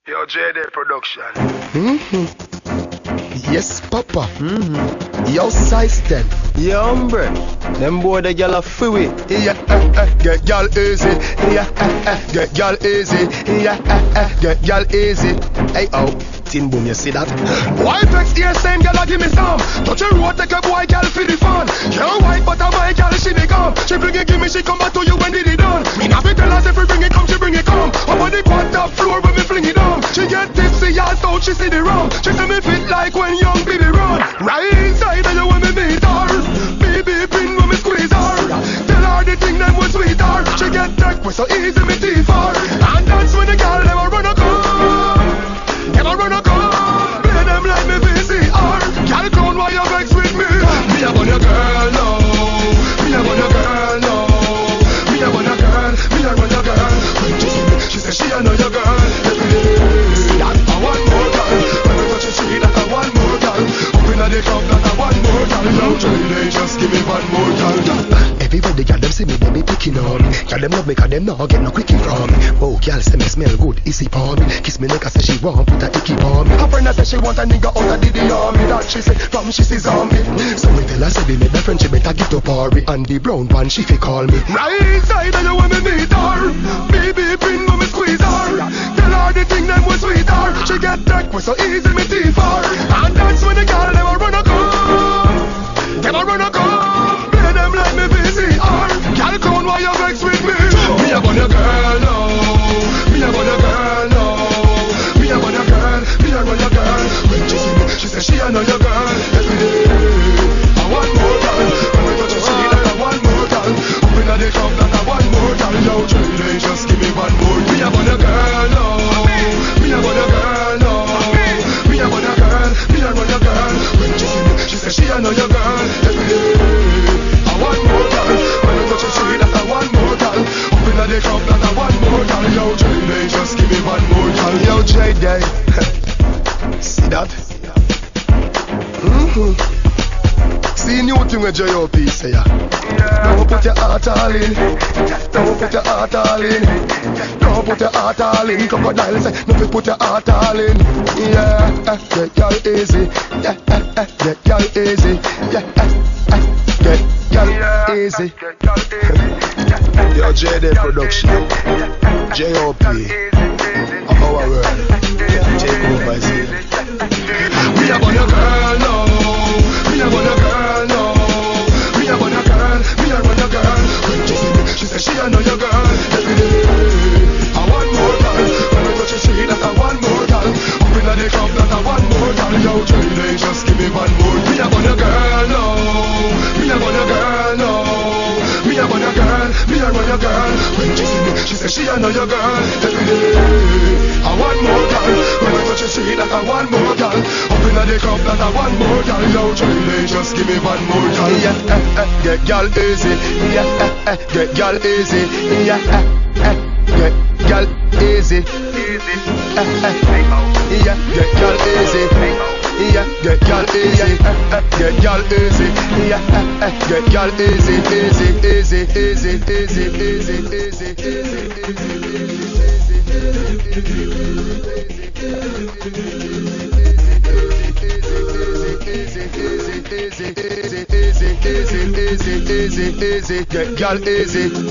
Yo, JD Production. Yes, Papa. Yo, size 10. Yeah, hombre. Them boy the gyal a free. Yeah, get gyal easy. Yeah, get gyal easy. Yeah, get gyal easy. Hey, oh. Tin boom, you see that? Why vex here same gyal a give me some? Touch a road, take a boy gyal for the fun. Can't white, but a my gyal she be come. She bring it, give me, she come back to you when did it done. Me not be tell us if we bring it come, she bring it come. Up on the quad top floor when we fling it down. She get tipsy, y'all thought she see the rum. She say me fit like when young baby run. Right inside of you when me meet her. Baby pin when me squeeze her. Tell her the thing them was sweet her. She get tech with so easy me teeth her. And that's when the girl never run a come. Never run a come. Play them like me VCR. Girl crown why you vex with me. Me a want your girl now. Me a want your girl now. Me a want your girl. Me a want your girl. When she see me, she say she a know your girl. Every day, that a one more girl. When we touch it, she like a one more girl. Up inna the club, that a one more girl. Now they just give me one more girl. Everybody girl them see me, they be picking on me. Girl them love me 'cause them not get no quickie from me. Oh, girl say me smell good, easy for me. Kiss me like I say she want put a icky on me. Her friend I say she want a nigga out of the army. That she say from she see zombie. So me tell her say we make my friend she better get up Ari. And the brown one she fi call me. Right inside of you when me meet her. Baby pin when me squeeze her. Tell her the thing them was sweet her. She get tech with so easy me teeth her. And that's when the girl never run a come. Never run a come. Play them like me VCR. Girl crown why you vex with me. Me a want your girl now. Me a want your girl now. Me a want your girl. Me a want your girl. When she see me, she say she a know your girl. Every day, I want more girl. When we touch her, she like a one more girl. Up inna the club, that a one more girl. Yo, they just give me one more. Me a want your girl now. Me a want your girl now. Me a want your girl. Me a want your girl. When she see me, she say she a know your girl. Every day, I want more girl. When we touch her, she like a one more girl. Up inna the club, that a one more girl. Yo, they just give me one more girl. Yo, J-Day. See that? See new thing with J.O.P. say ya. Don't put your heart all in. Don't put your heart all in. Don't put your heart all in. Crocodile say, no put your heart all in. Yeah, get y'all easy. Yeah, get y'all easy. Yeah, get y'all easy. Yo, JD Production. J.O.P. of our world. Take over, see. We a want your girl now. We a want your girl now. We a want your girl. We a want your girl. When she see me, she say she a know your girl. Every day, I want more girl. When I touch her, she like a one more girl. Up inna the club, that a one more girl. Yo, they just give me one more. We a want your girl now. We a want your girl now. Me a want your girl. Me a want your girl. When she see me, she say she a know your girl. Every day, I want more girl. When I touch her, she like a one more girl. Up inna the club, that a one more girl. Yo, they just give me one more girl. Yeah, get girl easy. Yeah, get girl easy. Yeah, get girl easy. Yeah, get girl easy. Yeah, get girl easy. Get girl easy. Yeah, get girl easy. Easy, easy, easy, easy, easy, easy, easy, easy, get girl easy.